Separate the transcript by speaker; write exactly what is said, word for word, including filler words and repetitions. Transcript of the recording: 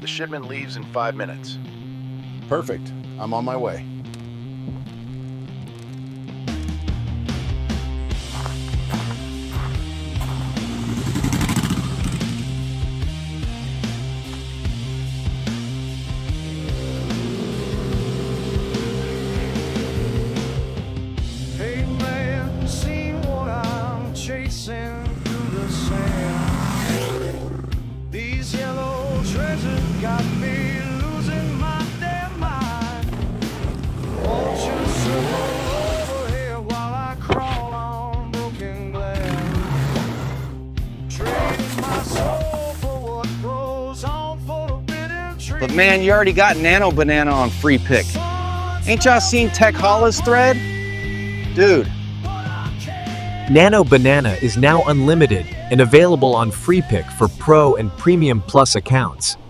Speaker 1: The shipment leaves in five minutes.
Speaker 2: Perfect. I'm on my way.
Speaker 3: Hey man, see what I'm chasing through the sand. These yellow treasures got me losing my damn mind. Won't you circle over here while I crawl on broken glass? Trading my soul for what grows on forbidden trees.
Speaker 4: But man, you already got nano-banana on Freepik. Ain't y'all seen Tech Holla's thread? Dude.
Speaker 5: Nano-banana is now unlimited and available on Freepik for Pro and Premium Plus accounts.